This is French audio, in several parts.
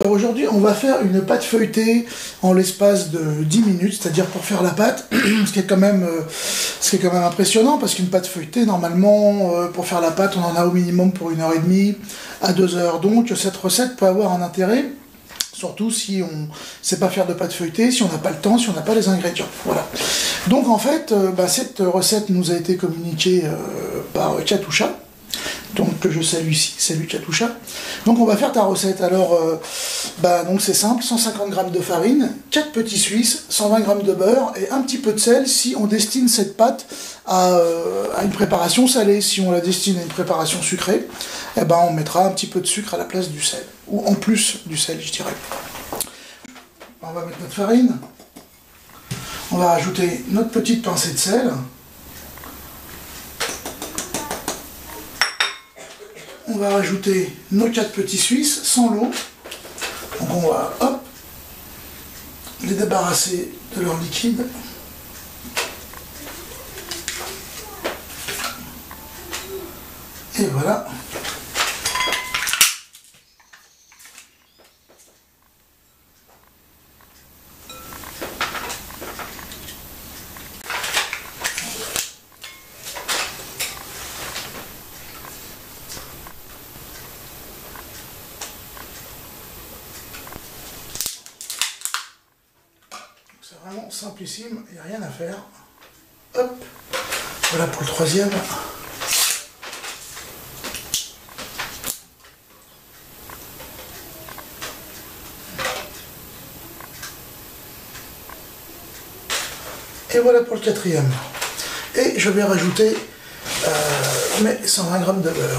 Aujourd'hui, on va faire une pâte feuilletée en l'espace de 10 minutes, c'est-à-dire pour faire la pâte, ce qui est quand même impressionnant, parce qu'une pâte feuilletée, normalement, pour faire la pâte, on en a au minimum pour 1h30 à 2 heures. Donc cette recette peut avoir un intérêt, surtout si on ne sait pas faire de pâte feuilletée, si on n'a pas le temps, si on n'a pas les ingrédients. Voilà. Donc en fait, cette recette nous a été communiquée par Katusha. Donc que je salue ici, salut Katusha. Donc on va faire ta recette. Alors donc c'est simple, 150 g de farine, 4 petits suisses, 120 g de beurre et un petit peu de sel si on destine cette pâte à une préparation salée. Si on la destine à une préparation sucrée, on mettra un petit peu de sucre à la place du sel. Ou en plus du sel, je dirais. On va mettre notre farine. On va rajouter notre petite pincée de sel. On va rajouter nos 4 petits suisses sans l'eau. Donc on va les débarrasser de leur liquide. Et voilà. C'est vraiment simplissime, il n'y a rien à faire. Hop, voilà pour le troisième. Et voilà pour le quatrième. Et je vais rajouter mes 120 g de beurre.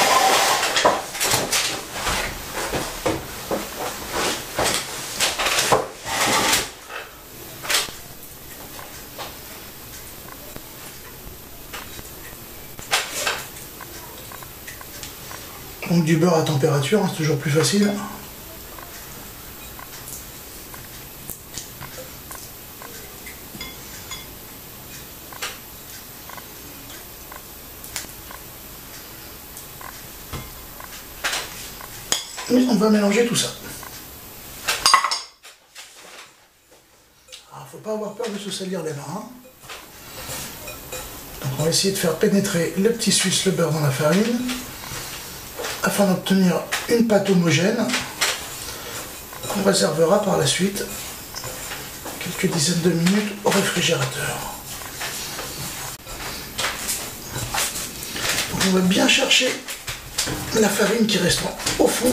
Donc du beurre à température, c'est toujours plus facile. Et on va mélanger tout ça. Alors, faut pas avoir peur de se salir les mains. Donc on va essayer de faire pénétrer le petit suisse, le beurre dans la farine, afin d'obtenir une pâte homogène qu'on réservera par la suite quelques dizaines de minutes au réfrigérateur. Donc on va bien chercher la farine qui reste au fond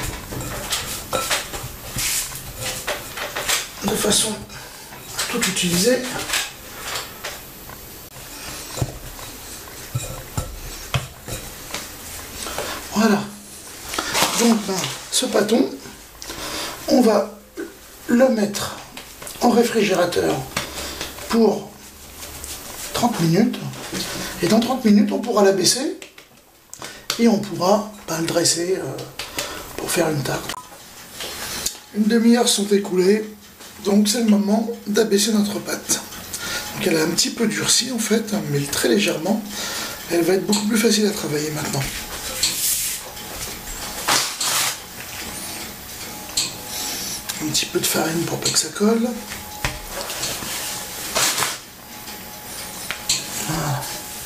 de façon à tout utiliser. Voilà. Donc ce pâton, on va le mettre en réfrigérateur pour 30 minutes. Et dans 30 minutes, on pourra l'abaisser et on pourra le dresser pour faire une tarte. Une demi-heure sont écoulées, donc c'est le moment d'abaisser notre pâte. Donc elle a un petit peu durci en fait, mais très légèrement. Elle va être beaucoup plus facile à travailler maintenant. Un petit peu de farine pour pas que ça colle. Voilà.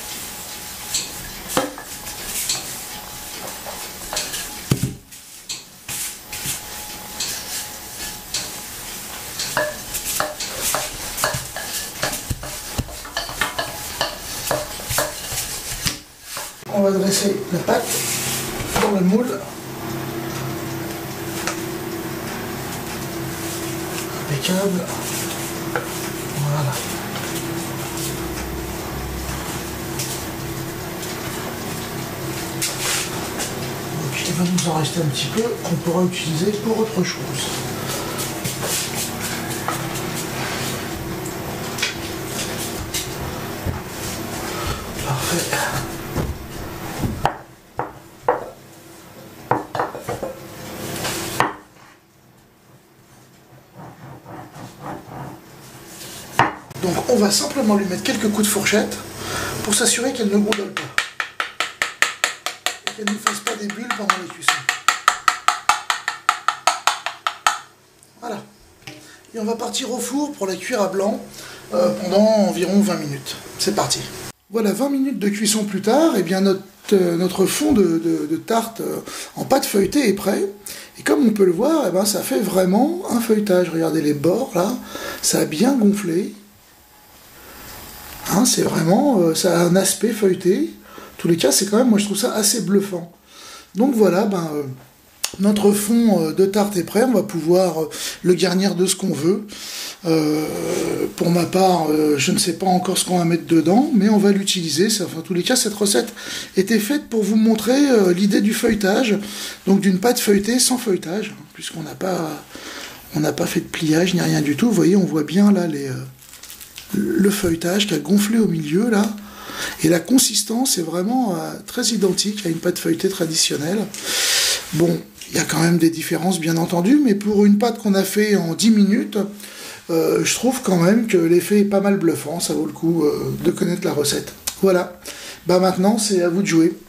On va dresser la pâte dans le moule. Impeccable. Voilà. Donc il va nous en rester un petit peu qu'on pourra utiliser pour autre chose. Parfait. Donc on va simplement lui mettre quelques coups de fourchette pour s'assurer qu'elle ne gondole pas et qu'elle ne fasse pas des bulles pendant les cuissons. Voilà. Et on va partir au four pour la cuire à blanc pendant environ 20 minutes. C'est parti. Voilà, 20 minutes de cuisson plus tard, et bien notre fond de tarte en pâte feuilletée est prêt. Et comme on peut le voir, eh ben, ça fait vraiment un feuilletage. Regardez les bords là, ça a bien gonflé. Hein, c'est vraiment, ça a un aspect feuilleté. En tous les cas, c'est quand même, moi je trouve ça assez bluffant. Donc voilà, notre fond de tarte est prêt, on va pouvoir le garnir de ce qu'on veut. Pour ma part, je ne sais pas encore ce qu'on va mettre dedans, mais on va l'utiliser. Enfin, en tous les cas, cette recette était faite pour vous montrer l'idée du feuilletage, donc d'une pâte feuilletée sans feuilletage, puisqu'on n'a pas fait de pliage ni rien du tout. Vous voyez, on voit bien là le feuilletage qui a gonflé au milieu là. Et la consistance est vraiment très identique à une pâte feuilletée traditionnelle. Bon, il y a quand même des différences bien entendu, mais pour une pâte qu'on a fait en 10 minutes, je trouve quand même que l'effet est pas mal bluffant, ça vaut le coup de connaître la recette. Voilà, maintenant c'est à vous de jouer.